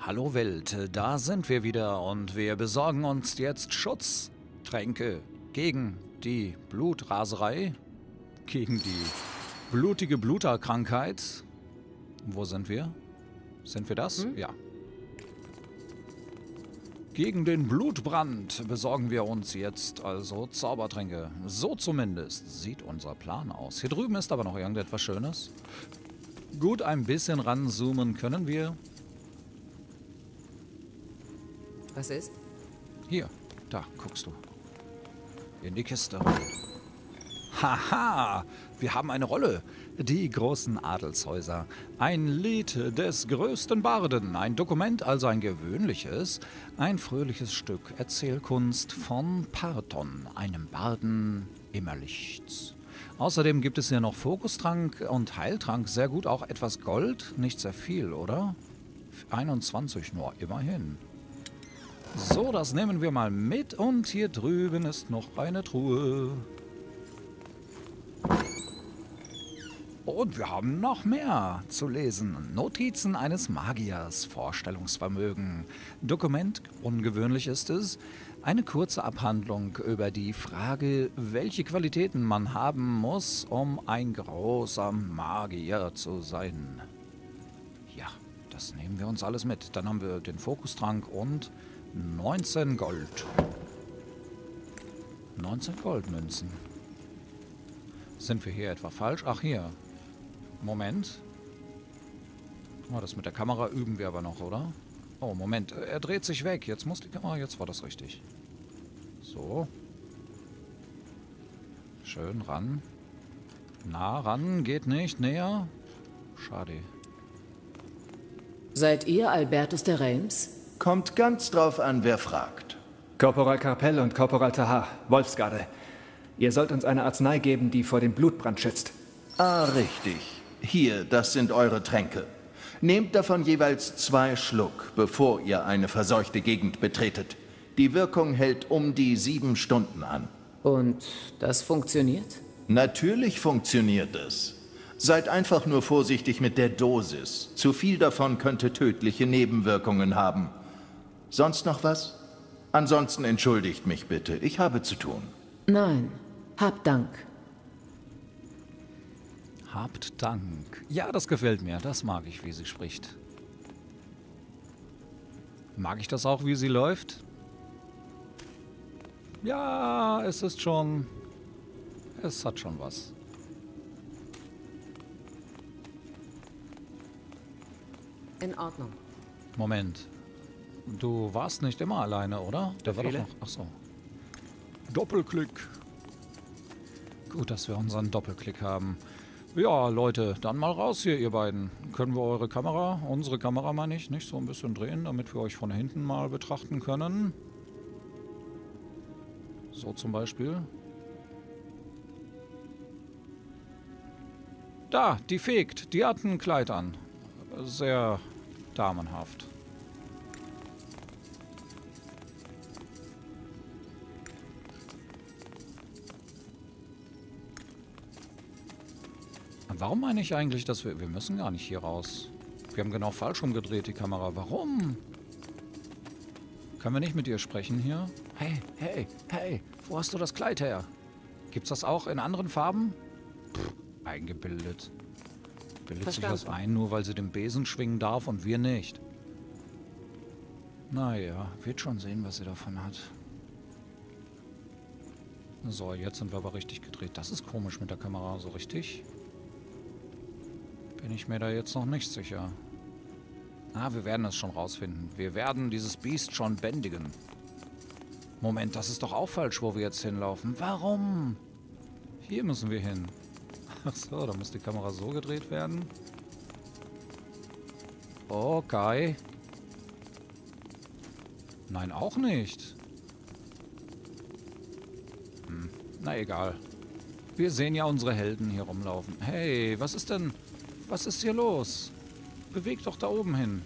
Hallo Welt, da sind wir wieder und wir besorgen uns jetzt Schutztränke gegen die Blutraserei, gegen die blutige Bluterkrankheit. Wo sind wir? Sind wir das? Ja. Gegen den Blutbrand besorgen wir uns jetzt also Zaubertränke. So zumindest sieht unser Plan aus. Hier drüben ist aber noch irgendetwas Schönes. Gut, ein bisschen ranzoomen können wir. Was ist? Hier, da, guckst du. In die Kiste. Haha, wir haben eine Rolle. Die großen Adelshäuser. Ein Lied des größten Barden. Ein Dokument, also ein gewöhnliches. Ein fröhliches Stück Erzählkunst von Parton, einem Barden Immerlichts. Außerdem gibt es hier noch Fokustrank und Heiltrank. Sehr gut, auch etwas Gold. Nicht sehr viel, oder? 21 nur, immerhin. So, das nehmen wir mal mit. Und hier drüben ist noch eine Truhe. Und wir haben noch mehr zu lesen. Notizen eines Magiers, Vorstellungsvermögen. Dokument, ungewöhnlich ist es. Eine kurze Abhandlung über die Frage, welche Qualitäten man haben muss, um ein großer Magier zu sein. Ja, das nehmen wir uns alles mit. Dann haben wir den Fokustrank und 19 Gold. 19 Goldmünzen. Sind wir hier etwa falsch? Ach, hier. Moment. Oh, das mit der Kamera üben wir aber noch, oder? Oh, Moment. Er dreht sich weg. Jetzt muss die Kamera... Jetzt war das richtig. So. Schön ran. Nah ran. Geht nicht. Näher. Schade. Seid ihr Albertus der Reims? Kommt ganz drauf an, wer fragt. Korporal Karpell und Korporal Tahar, Wolfsgarde. Ihr sollt uns eine Arznei geben, die vor dem Blutbrand schützt. Ah, richtig. Hier, das sind eure Tränke. Nehmt davon jeweils 2 Schluck, bevor ihr eine verseuchte Gegend betretet. Die Wirkung hält um die 7 Stunden an. Und das funktioniert? Natürlich funktioniert es. Seid einfach nur vorsichtig mit der Dosis. Zu viel davon könnte tödliche Nebenwirkungen haben. Sonst noch was? Ansonsten entschuldigt mich bitte. Ich habe zu tun. Nein. Habt Dank. Habt Dank. Ja, das gefällt mir. Das mag ich, wie sie spricht. Mag ich das auch, wie sie läuft? Ja, es ist schon... Es hat schon was. In Ordnung. Moment. Du warst nicht immer alleine, oder? Der war doch noch... Ach so. Doppelklick. Gut, dass wir unseren Doppelklick haben. Ja, Leute, dann mal raus hier, ihr beiden. Können wir eure Kamera, unsere Kamera meine ich, nicht so ein bisschen drehen, damit wir euch von hinten mal betrachten können? So zum Beispiel. Da, die fegt. Die hat ein Kleid an. Sehr damenhaft. Warum meine ich eigentlich, dass wir... Wir müssen gar nicht hier raus. Wir haben genau falsch rumgedreht, die Kamera. Warum? Können wir nicht mit ihr sprechen hier? Hey, hey, hey, wo hast du das Kleid her? Gibt's das auch in anderen Farben? Pff, eingebildet. Bildet sich das ein, nur weil sie den Besen schwingen darf und wir nicht. Naja, wird schon sehen, was sie davon hat. So, jetzt sind wir aber richtig gedreht. Das ist komisch mit der Kamera, so richtig. Bin ich mir da jetzt noch nicht sicher. Ah, wir werden es schon rausfinden. Wir werden dieses Biest schon bändigen. Moment, das ist doch auch falsch, wo wir jetzt hinlaufen. Warum? Hier müssen wir hin. Ach so, da muss die Kamera so gedreht werden. Okay. Nein, auch nicht. Na egal. Wir sehen ja unsere Helden hier rumlaufen. Hey, was ist denn... Was ist hier los? Bewegt doch da oben hin.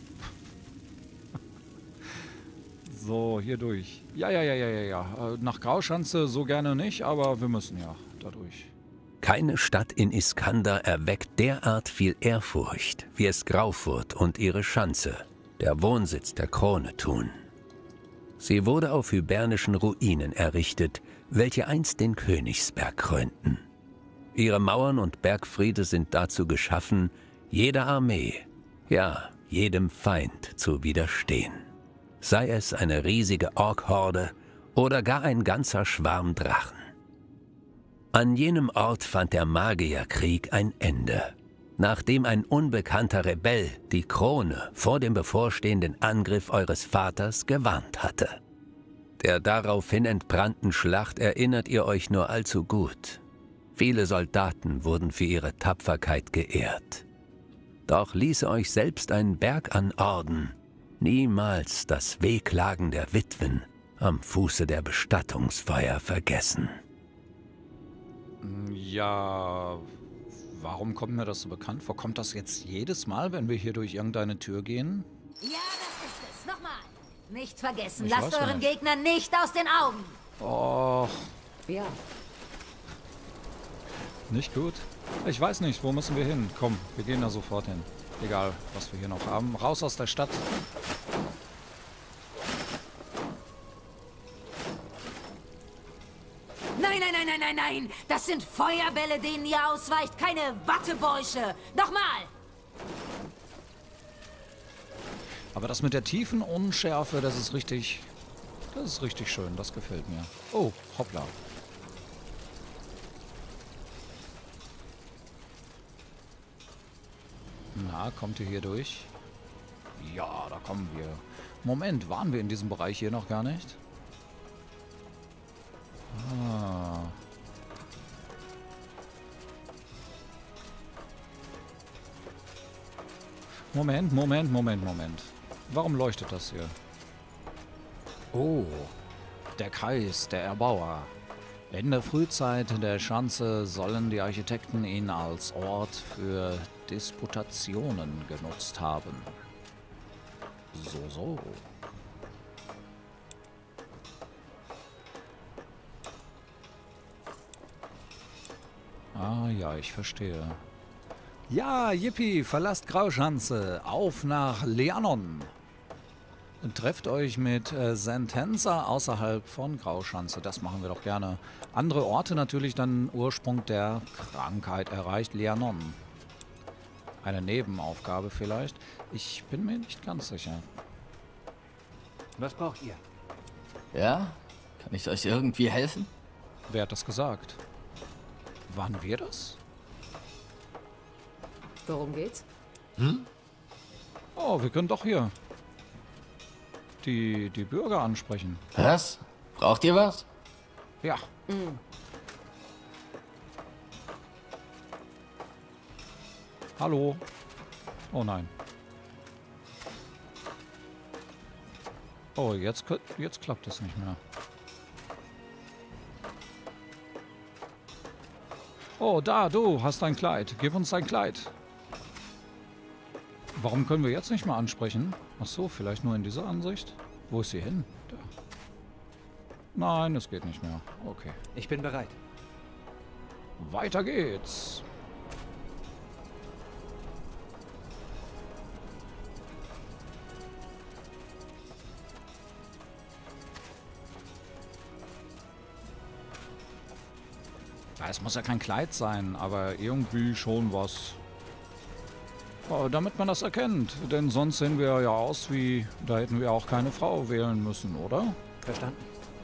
So, hier durch. Ja. Nach Grauschanze so gerne nicht, aber wir müssen ja da durch. Keine Stadt in Iskander erweckt derart viel Ehrfurcht wie es Graufurt und ihre Schanze. der Wohnsitz der Krone, tun. Sie wurde auf hybernischen Ruinen errichtet, welche einst den Königsberg krönten. Ihre Mauern und Bergfriede sind dazu geschaffen, jeder Armee, ja, jedem Feind zu widerstehen. Sei es eine riesige Ork-Horde oder gar ein ganzer Schwarm Drachen. An jenem Ort fand der Magierkrieg ein Ende, nachdem ein unbekannter Rebell die Krone vor dem bevorstehenden Angriff eures Vaters gewarnt hatte. Der daraufhin entbrannten Schlacht erinnert ihr euch nur allzu gut. Viele Soldaten wurden für ihre Tapferkeit geehrt. Doch ließe euch selbst ein Berg an Orden niemals das Wehklagen der Witwen am Fuße der Bestattungsfeier vergessen. Ja, warum kommt mir das so bekannt vor? Kommt das jetzt jedes Mal, wenn wir hier durch irgendeine Tür gehen? Ja, das ist es. Nochmal. Nicht vergessen, Ich lasst weiß euren nicht. Gegner nicht aus den Augen. Och, Ja. nicht gut. Ich weiß nicht, wo müssen wir hin? Komm, wir gehen da sofort hin. Egal, was wir hier noch haben. Raus aus der Stadt. Nein, nein, nein, nein, nein, nein. Das sind Feuerbälle, denen ihr ausweicht, keine Wattebäusche. Nochmal. Aber das mit der tiefen Unschärfe, das ist richtig schön. Das gefällt mir. Oh, hoppla. Na, kommt ihr hier durch? Ja, da kommen wir. Moment, waren wir in diesem Bereich hier noch gar nicht? Ah. Moment. Warum leuchtet das hier? Oh, der Kreis, der Erbauer. In der Frühzeit der Schanze sollen die Architekten ihn als Ort für Disputationen genutzt haben. So. Ah ja, ich verstehe. Ja, yippie, verlasst Grauschanze, auf nach Leanon. Trefft euch mit Sentenza außerhalb von Grauschanze, das machen wir doch gerne. Andere Orte natürlich dann Ursprung der Krankheit erreicht, Leanon. Eine Nebenaufgabe vielleicht, ich bin mir nicht ganz sicher. Was braucht ihr? Ja? Kann ich euch irgendwie helfen? Wer hat das gesagt? Waren wir das? Worum geht's? Oh, wir können doch hier die Bürger ansprechen. Was? Braucht ihr was? Ja. Hallo. Oh nein. Oh, jetzt klappt es nicht mehr. Oh, da, du hast ein Kleid. Gib uns dein Kleid. Warum können wir jetzt nicht mal ansprechen? Ach so, vielleicht nur in dieser Ansicht? Wo ist sie hin? Da. Nein, es geht nicht mehr. Okay. Ich bin bereit. Weiter geht's. Ja, es muss ja kein Kleid sein, aber irgendwie schon was. Damit man das erkennt. Denn sonst sehen wir ja aus wie... Da hätten wir auch keine Frau wählen müssen, oder? Verstanden.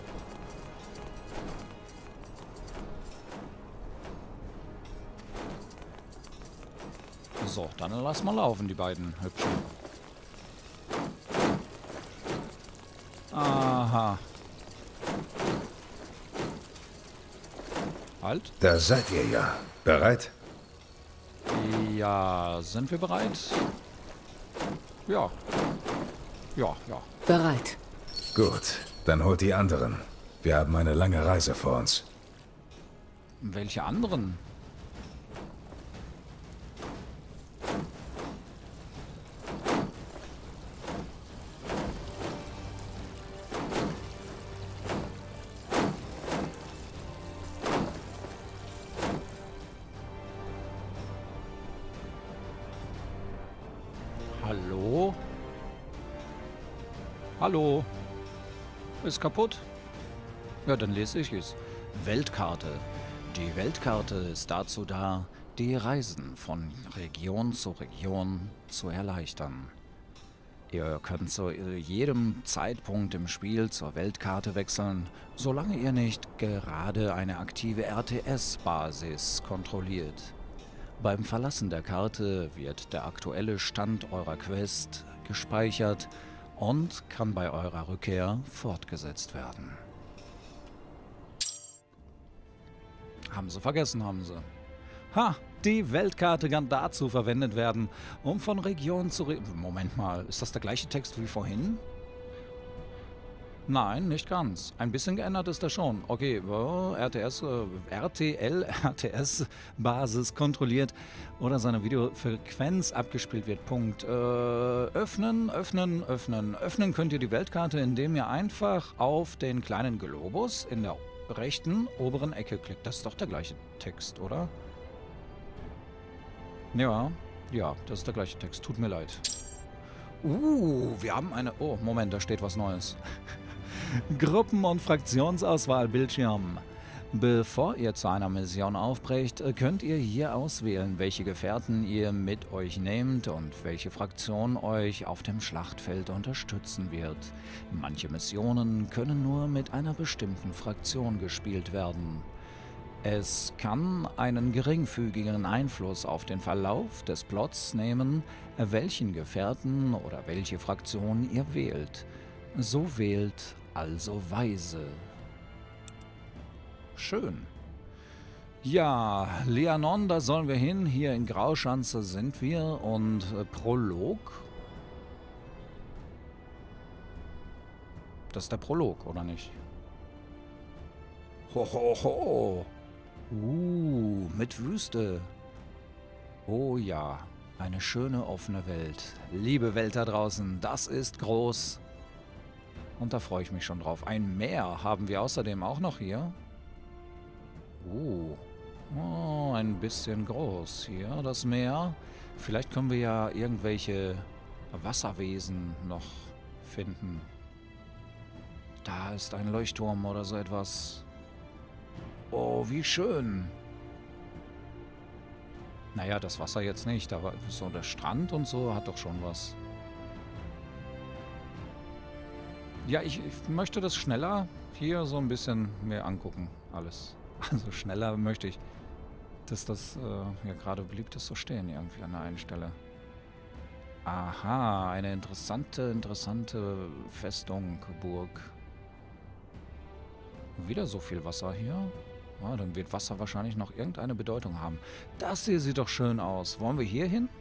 So, dann lass mal laufen, die beiden Hübschen. Aha. Halt. Da seid ihr ja. Bereit? Ja, sind wir bereit? Ja. Ja. Bereit. Gut, dann holt die anderen. Wir haben eine lange Reise vor uns. Welche anderen? Hallo? Hallo? Ist kaputt? Ja, dann lese ich es. Weltkarte. Die Weltkarte ist dazu da, die Reisen von Region zu Region zu erleichtern. Ihr könnt zu jedem Zeitpunkt im Spiel zur Weltkarte wechseln, solange ihr nicht gerade eine aktive RTS-Basis kontrolliert. Beim Verlassen der Karte wird der aktuelle Stand eurer Quest gespeichert und kann bei eurer Rückkehr fortgesetzt werden. Haben sie vergessen, haben sie. Ha! Die Weltkarte kann dazu verwendet werden, um von Region zu Moment mal, ist das der gleiche Text wie vorhin? Nein, nicht ganz. Ein bisschen geändert ist er schon. Okay, RTS-Basis kontrolliert oder seine Videofrequenz abgespielt wird. Punkt. Öffnen. Öffnen könnt ihr die Weltkarte, indem ihr einfach auf den kleinen Globus in der rechten oberen Ecke klickt. Das ist doch der gleiche Text, oder? Ja, das ist der gleiche Text. Tut mir leid. Wir haben eine... Oh, Moment, da steht was Neues. Gruppen- und Fraktionsauswahl Bildschirm. Bevor ihr zu einer Mission aufbrecht, könnt ihr hier auswählen, welche Gefährten ihr mit euch nehmt und welche Fraktion euch auf dem Schlachtfeld unterstützen wird. Manche Missionen können nur mit einer bestimmten Fraktion gespielt werden. Es kann einen geringfügigen Einfluss auf den Verlauf des Plots nehmen, welchen Gefährten oder welche Fraktion ihr wählt. So wählt also weise. Schön. Ja, Lianon, da sollen wir hin. Hier in Grauschanze sind wir. Und Prolog. Das ist der Prolog, oder nicht? Ho. Mit Wüste. Oh ja, eine schöne offene Welt. Liebe Welt da draußen, das ist groß. Und da freue ich mich schon drauf. Ein Meer haben wir außerdem auch noch hier. Ein bisschen groß hier, das Meer. Vielleicht können wir ja irgendwelche Wasserwesen noch finden. Da ist ein Leuchtturm oder so etwas. Oh, wie schön. Naja, das Wasser jetzt nicht, aber so der Strand und so hat doch schon was. Ja, ich möchte das schneller hier so ein bisschen mehr angucken, alles. Also schneller möchte ich, dass das ja gerade blieb das so stehen irgendwie an der einen Stelle. Aha, eine interessante Festung, Burg. Wieder so viel Wasser hier. Ja, dann wird Wasser wahrscheinlich noch irgendeine Bedeutung haben. Das hier sieht doch schön aus. Wollen wir hier hin?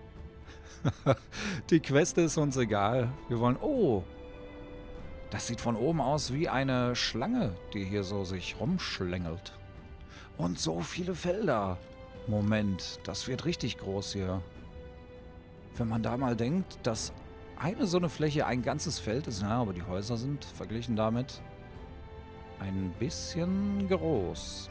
Die Quest ist uns egal. Wir wollen... Oh! Das sieht von oben aus wie eine Schlange, die hier so sich rumschlängelt. Und so viele Felder. Moment, das wird richtig groß hier. Wenn man da mal denkt, dass eine so eine Fläche ein ganzes Feld ist, na, aber die Häuser sind verglichen damit ein bisschen groß.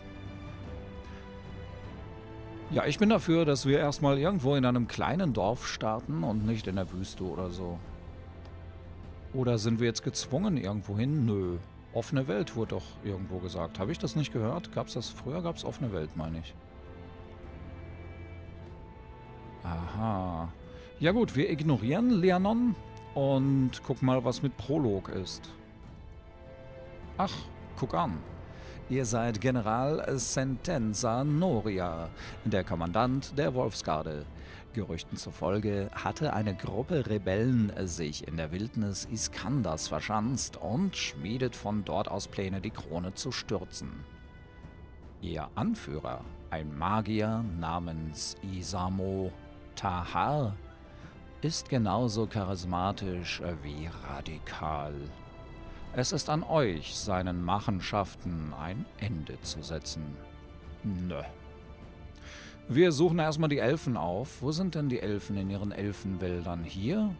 Ja, ich bin dafür, dass wir erstmal irgendwo in einem kleinen Dorf starten und nicht in der Wüste oder so. Oder sind wir jetzt gezwungen irgendwo hin? Nö. Offene Welt wurde doch irgendwo gesagt. Habe ich das nicht gehört? Gab's das früher? Gab's offene Welt, meine ich. Aha. Ja gut, wir ignorieren Lianon und gucken mal, was mit Prolog ist. Ach, guck an. Ihr seid General Sentenza Noria, der Kommandant der Wolfsgarde. Gerüchten zufolge hatte eine Gruppe Rebellen sich in der Wildnis Iskanders verschanzt und schmiedet von dort aus Pläne, die Krone zu stürzen. Ihr Anführer, ein Magier namens Isamo Tahar, ist genauso charismatisch wie radikal. Es ist an euch, seinen Machenschaften ein Ende zu setzen. Nö. Wir suchen erstmal die Elfen auf. Wo sind denn die Elfen in ihren Elfenwäldern? Hier?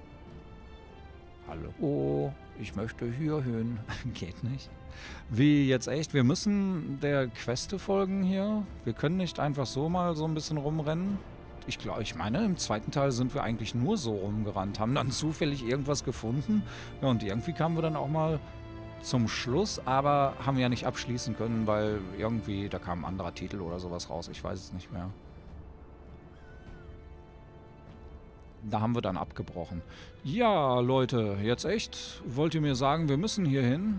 Hallo? Ich möchte hier hin. Geht nicht. Wie, jetzt echt? Wir müssen der Queste folgen hier? Wir können nicht einfach so mal so ein bisschen rumrennen? Ich meine, im zweiten Teil sind wir eigentlich nur so rumgerannt, haben dann zufällig irgendwas gefunden. Ja, und irgendwie kamen wir dann auch mal zum Schluss, aber haben ja nicht abschließen können, weil irgendwie, da kam ein anderer Titel oder sowas raus. Ich weiß es nicht mehr. Da haben wir dann abgebrochen. Ja, Leute, jetzt echt? Wollt ihr mir sagen, wir müssen hier hin?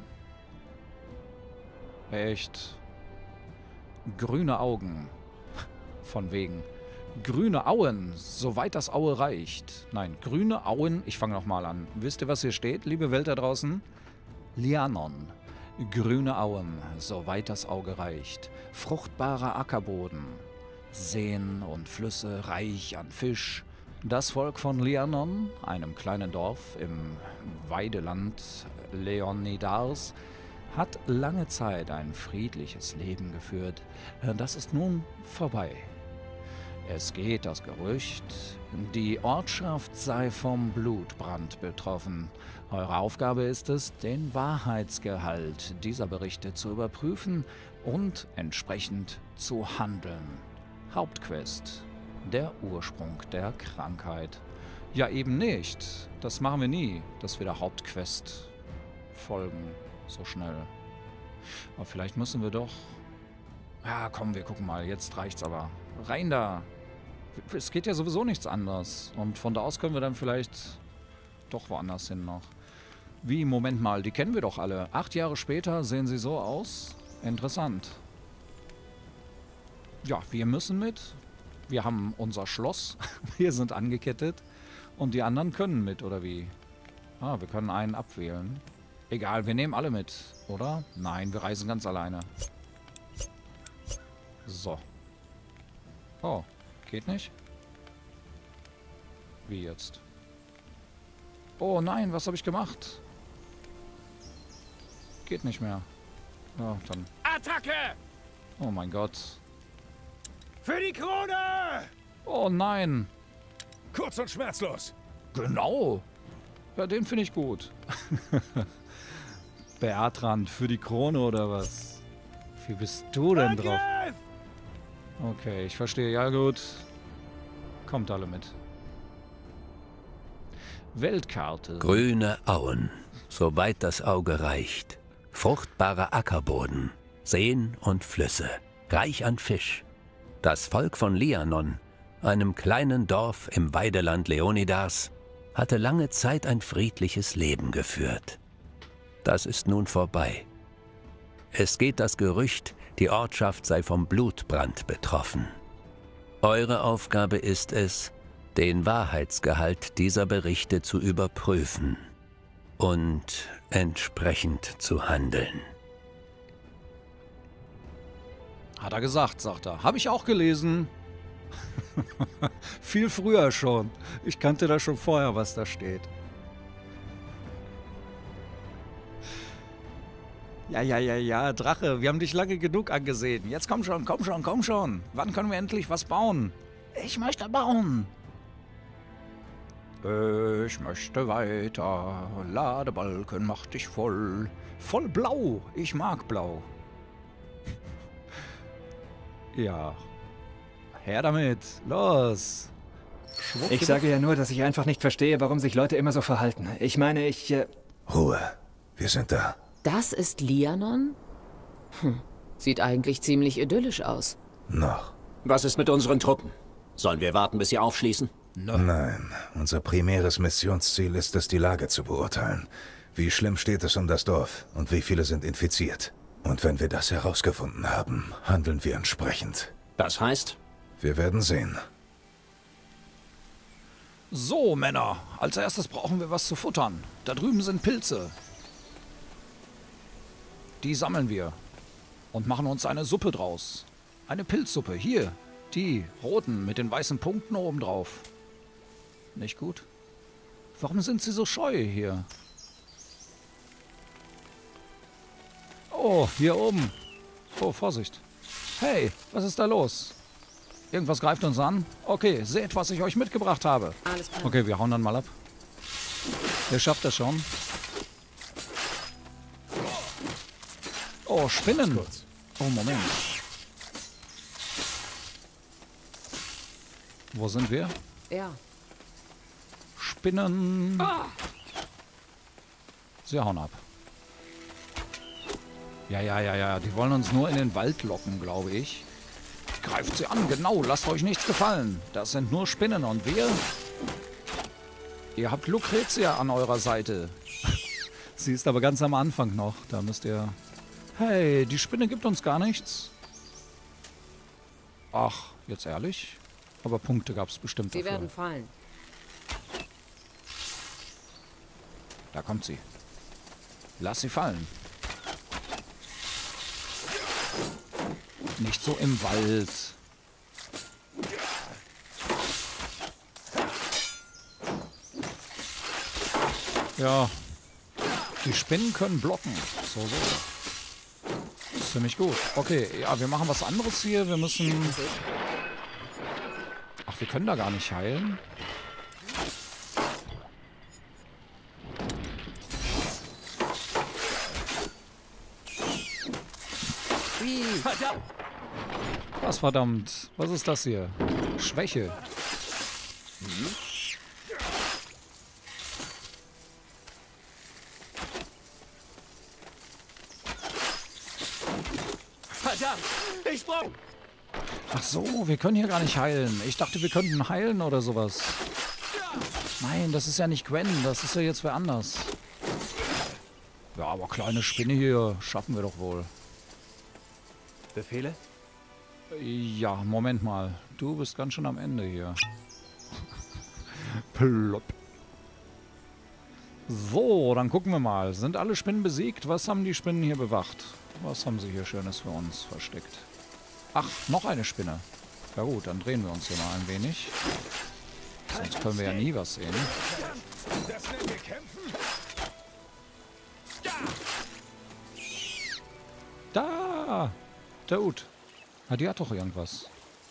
Echt? Grüne Augen. Von wegen. Grüne Auen, soweit das Aue reicht. Nein, grüne Auen. Ich fange nochmal an. Wisst ihr, was hier steht, liebe Welt da draußen? Lianon. Grüne Auen, soweit das Auge reicht. Fruchtbarer Ackerboden. Seen und Flüsse reich an Fisch. Das Volk von Lianon, einem kleinen Dorf im Weideland Leonidars, hat lange Zeit ein friedliches Leben geführt. Das ist nun vorbei. Es geht das Gerücht, die Ortschaft sei vom Blutbrand betroffen. Eure Aufgabe ist es, den Wahrheitsgehalt dieser Berichte zu überprüfen und entsprechend zu handeln. Hauptquest: der Ursprung der Krankheit. Ja, eben nicht. Das machen wir nie, dass wir der Hauptquest folgen. So schnell. Aber vielleicht müssen wir doch... Ja, komm, wir gucken mal. Jetzt reicht's aber. Rein da! Es geht ja sowieso nichts anderes. Und von da aus können wir dann vielleicht doch woanders hin noch. Wie, Moment mal, die kennen wir doch alle. 8 Jahre später sehen sie so aus. Interessant. Ja, wir müssen mit. Wir haben unser Schloss. Wir sind angekettet. Und die anderen können mit, oder wie? Ah, wir können einen abwählen. Egal, wir nehmen alle mit, oder? Nein, wir reisen ganz alleine. So. Oh, geht nicht? Wie jetzt? Oh nein, was habe ich gemacht? Geht nicht mehr. Ja, dann. Attacke! Oh mein Gott. Für die Krone! Oh nein. Kurz und schmerzlos. Genau. Ja, den finde ich gut. Bertrand, für die Krone oder was? Wie bist du denn drauf? Okay, ich verstehe. Ja gut. Kommt alle mit. Weltkarte. Grüne Auen, soweit das Auge reicht. Fruchtbarer Ackerboden, Seen und Flüsse, reich an Fisch. Das Volk von Lianon, einem kleinen Dorf im Weideland Leonidars, hatte lange Zeit ein friedliches Leben geführt. Das ist nun vorbei. Es geht das Gerücht, die Ortschaft sei vom Blutbrand betroffen. Eure Aufgabe ist es, den Wahrheitsgehalt dieser Berichte zu überprüfen und entsprechend zu handeln. Hat er gesagt, sagt er. Habe ich auch gelesen. Viel früher schon. Ich kannte da schon vorher, was da steht. Ja, Drache, wir haben dich lange genug angesehen. Jetzt komm schon, komm schon, komm schon. Wann können wir endlich was bauen? Ich möchte bauen. Ich möchte weiter. Ladebalken macht dich voll. Voll blau. Ich mag blau. Ja. Her damit. Los. Ich sage ja nur, dass ich einfach nicht verstehe, warum sich Leute immer so verhalten. Ich meine, Ruhe. Wir sind da. Das ist Lianon? Sieht eigentlich ziemlich idyllisch aus. Noch. Was ist mit unseren Truppen? Sollen wir warten, bis sie aufschließen? Nein, unser primäres Missionsziel ist es, die Lage zu beurteilen. Wie schlimm steht es um das Dorf und wie viele sind infiziert? Und wenn wir das herausgefunden haben, handeln wir entsprechend. Das heißt? Wir werden sehen. So, Männer. Als erstes brauchen wir was zu futtern. Da drüben sind Pilze. Die sammeln wir und machen uns eine Suppe draus. Eine Pilzsuppe. Hier, die roten mit den weißen Punkten oben drauf. Nicht gut? Warum sind sie so scheu hier? Oh, hier oben. Oh, Vorsicht. Hey, was ist da los? Irgendwas greift uns an? Okay, seht, was ich euch mitgebracht habe. Alles klar. Okay, wir hauen dann mal ab. Ihr schafft das schon. Oh, Spinnen. Oh, Moment. Wo sind wir? Ja. Spinnen. Sie hauen ab. Ja. Die wollen uns nur in den Wald locken, glaube ich. Greift sie an, genau. Lasst euch nichts gefallen. Das sind nur Spinnen. Und wir? Ihr habt Lucretia an eurer Seite. Sie ist aber ganz am Anfang noch. Da müsst ihr... Hey, die Spinne gibt uns gar nichts. Ach, jetzt ehrlich? Aber Punkte gab es bestimmt dafür. Sie werden fallen. Da kommt sie. Lass sie fallen. Nicht so im Wald. Ja. Die Spinnen können blocken. So. Ist ziemlich gut. Okay, ja, wir machen was anderes hier. Wir müssen... Ach, wir können da gar nicht heilen. Was verdammt? Was ist das hier? Schwäche. Verdammt! Ich brauch... Ach so, wir können hier gar nicht heilen. Ich dachte, wir könnten heilen oder sowas. Nein, das ist ja nicht Gwen. Das ist ja jetzt wer anders. Ja, aber kleine Spinne hier schaffen wir doch wohl. Befehle? Ja, Moment mal. Du bist ganz schön am Ende hier. Plopp. So, dann gucken wir mal. Sind alle Spinnen besiegt? Was haben die Spinnen hier bewacht? Was haben sie hier Schönes für uns versteckt? Ach, noch eine Spinne. Ja gut, dann drehen wir uns hier mal ein wenig. Sonst können wir ja nie was sehen. Das nennen wir kämpfen. Da! Dude. Ah, die hat doch irgendwas.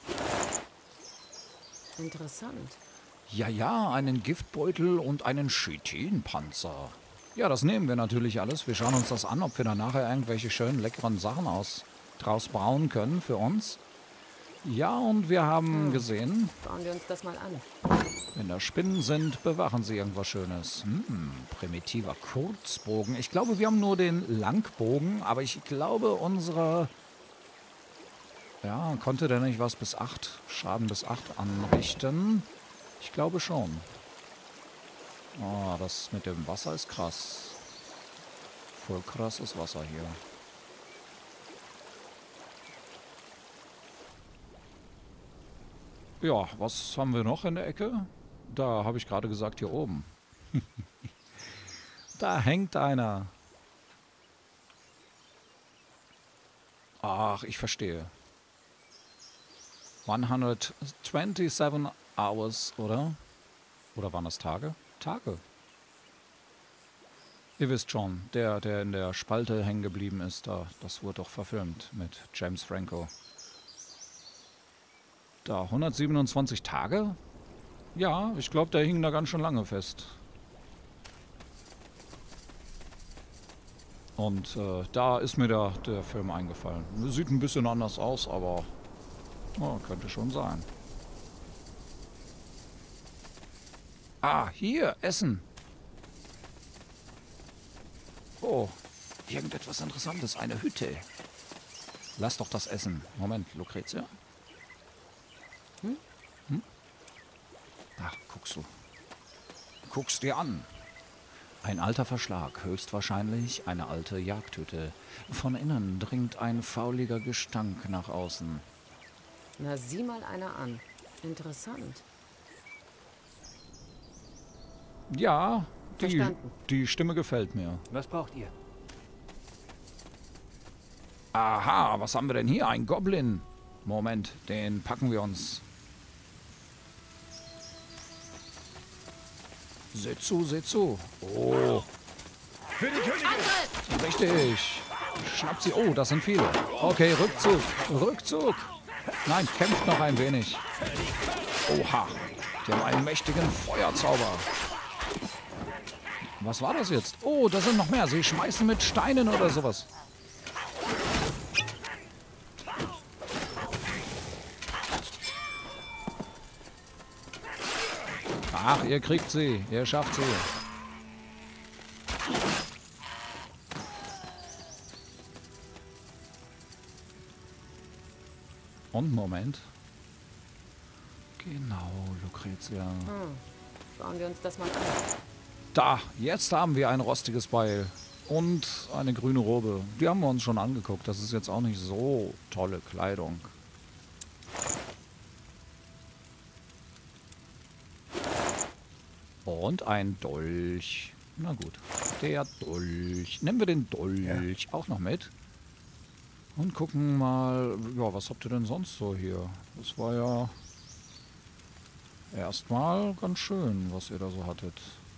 Interessant. Ja, einen Giftbeutel und einen Chitinpanzer. Ja, das nehmen wir natürlich alles. Wir schauen uns das an, ob wir da nachher irgendwelche schönen, leckeren Sachen draus brauen können für uns. Ja, und wir haben gesehen... Schauen wir uns das mal an. Wenn da Spinnen sind, bewachen sie irgendwas Schönes. Primitiver Kurzbogen. Ich glaube, wir haben nur den Langbogen, aber ich glaube, unsere... Ja, konnte der nicht was bis 8, Schaden bis 8 anrichten? Ich glaube schon. Oh, das mit dem Wasser ist krass. Voll krasses Wasser hier. Ja, was haben wir noch in der Ecke? Da habe ich gerade gesagt, hier oben. Da hängt einer. Ach, ich verstehe. 127 Hours, oder? Oder waren das Tage? Tage. Ihr wisst schon, der in der Spalte hängen geblieben ist, das wurde doch verfilmt mit James Franco. Da, 127 Tage? Ja, ich glaube, der hing da ganz schön lange fest. Und da ist mir der Film eingefallen. Sieht ein bisschen anders aus, aber könnte schon sein. Ah, hier, Essen. Oh, irgendetwas Interessantes, eine Hütte. Lass doch das essen. Moment, Lucretia? Ach, guckst du. Guckst dir an. Ein alter Verschlag, höchstwahrscheinlich eine alte Jagdhütte. Von innen dringt ein fauliger Gestank nach außen. Na, sieh mal einer an. Interessant. Ja, Verstanden. die Stimme gefällt mir. Was braucht ihr? Aha, was haben wir denn hier? Ein Goblin. Moment, den packen wir uns. Seht zu. Oh. Für die Königin! Richtig. Schnappt sie. Oh, das sind viele. Okay, Rückzug. Nein, kämpft noch ein wenig. Oha. Die haben einen mächtigen Feuerzauber. Was war das jetzt? Oh, da sind noch mehr. Sie schmeißen mit Steinen oder sowas. Ach, ihr kriegt sie. Ihr schafft sie. Und Moment. Genau, Lucretia. Schauen wir uns das mal an. Da, jetzt haben wir ein rostiges Beil. Und eine grüne Robe. Die haben wir uns schon angeguckt. Das ist jetzt auch nicht so tolle Kleidung. Und ein Dolch. Na gut. Der Dolch. Nehmen wir den Dolch auch noch mit. Und gucken mal, ja, was habt ihr denn sonst so hier? Das war ja erstmal ganz schön, was ihr da so hattet.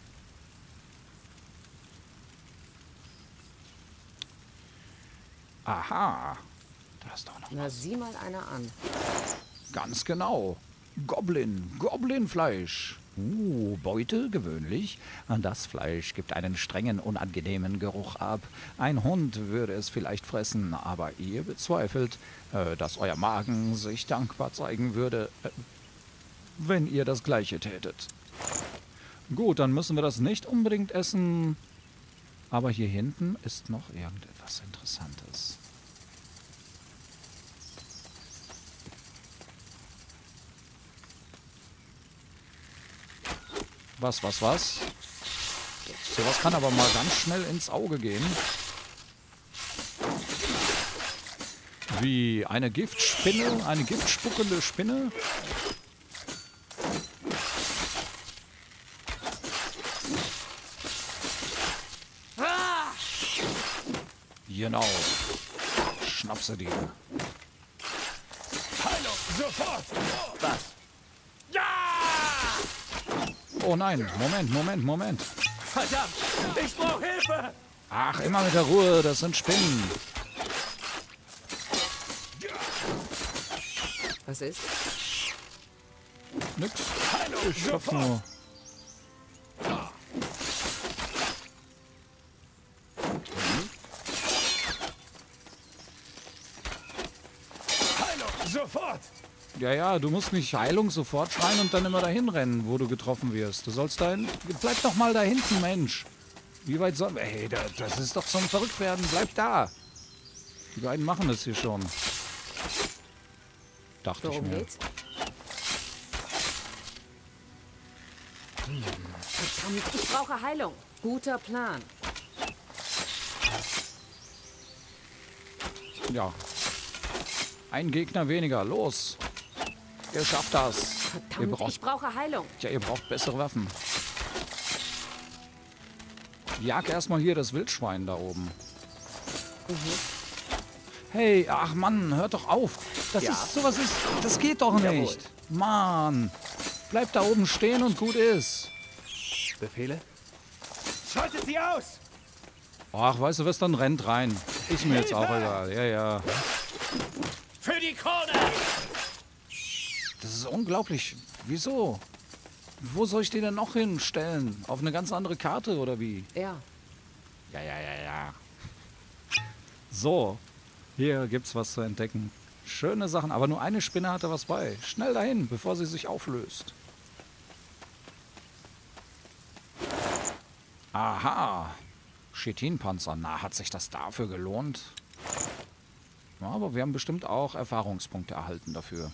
Aha. Da ist doch noch Na, was. sieh mal einer an. Ganz genau. Goblinfleisch. Beute gewöhnlich. Das Fleisch gibt einen strengen, unangenehmen Geruch ab. Ein Hund würde es vielleicht fressen, aber ihr bezweifelt, dass euer Magen sich dankbar zeigen würde, wenn ihr das Gleiche tätet. Gut, dann müssen wir das nicht unbedingt essen. Aber hier hinten ist noch irgendetwas Interessantes. Was? Sowas kann aber mal ganz schnell ins Auge gehen. Wie eine Giftspinne, eine giftspuckende Spinne. Genau. Schnapp sie dir. Heilung, sofort! Was? Oh nein, Moment. Verdammt! Ich brauche Hilfe! Ach, immer mit der Ruhe, das sind Spinnen. Was ist? Nix. Heilung, Ich hab sofort! nur... Heilung, sofort! Ja, du musst nicht Heilung sofort schreien und dann immer dahin rennen, wo du getroffen wirst. Du sollst dahin... Bleib doch mal da hinten, Mensch. Wie weit soll... Ey, das ist doch zum Verrücktwerden. Bleib da. Die beiden machen das hier schon. Dachte ich Worum mir. geht's? Verdammt, ich brauche Heilung. Guter Plan. Ja. Ein Gegner weniger. Los. Ihr schafft das. Verdammt, ich brauche Heilung. Tja, ihr braucht bessere Waffen. Jag erstmal hier das Wildschwein da oben. Hey, ach Mann, hört doch auf. Das geht doch nicht. Mann. Bleibt da oben stehen und gut ist. Befehle? Schaltet sie aus! Ach, weißt du was, dann rennt rein. Ist mir jetzt auch egal. Ja. Für die Krone! Das ist unglaublich. Wieso? Wo soll ich die denn noch hinstellen? Auf eine ganz andere Karte oder wie? Ja. Ja. So, hier gibt's was zu entdecken. Schöne Sachen, aber nur eine Spinne hatte was bei. Schnell dahin, bevor sie sich auflöst. Aha. Chitinpanzer. Na, hat sich das dafür gelohnt? Ja, aber wir haben bestimmt auch Erfahrungspunkte erhalten dafür.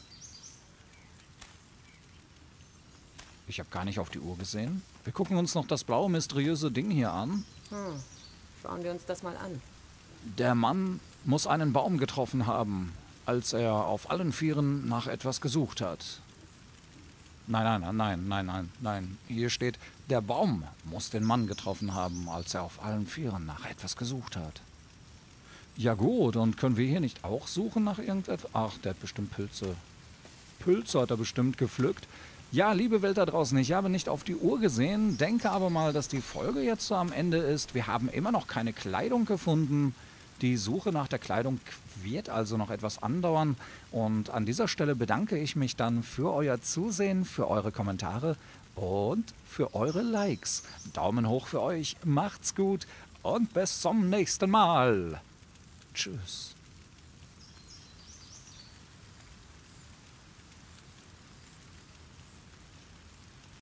Ich habe gar nicht auf die Uhr gesehen. Wir gucken uns noch das blaue, mysteriöse Ding hier an. Schauen wir uns das mal an. Der Mann muss einen Baum getroffen haben, als er auf allen Vieren nach etwas gesucht hat. Nein. Hier steht, der Baum muss den Mann getroffen haben, als er auf allen Vieren nach etwas gesucht hat. Ja gut, und können wir hier nicht auch suchen nach irgendetwas? Ach, der hat bestimmt Pilze. Pilze hat er bestimmt gepflückt. Ja, liebe Welt da draußen, ich habe nicht auf die Uhr gesehen, denke aber mal, dass die Folge jetzt so am Ende ist. Wir haben immer noch keine Kleidung gefunden. Die Suche nach der Kleidung wird also noch etwas andauern. Und an dieser Stelle bedanke ich mich dann für euer Zusehen, für eure Kommentare und für eure Likes. Daumen hoch für euch, macht's gut und bis zum nächsten Mal. Tschüss.